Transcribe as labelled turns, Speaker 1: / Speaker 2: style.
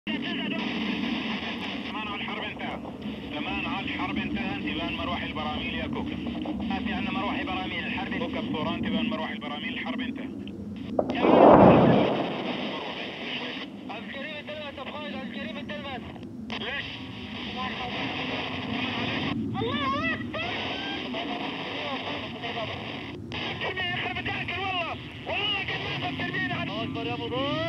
Speaker 1: كمان على الحرب انتهى. كمان على الحرب انتهى. انتباه مروحي البراميل يا كوكب. آتي أن مروحي براميل الحرب. كوكب صورة. انتباه مروحي البراميل الحرب انتهى.
Speaker 2: عسكري بالتلمس أبخاج. عسكري بالتلمس.
Speaker 1: ليش؟
Speaker 2: الله أكبر.
Speaker 1: التربية يخرب الداخل والله. والله قد ما في التربية.
Speaker 2: الله أكبر يا مضر.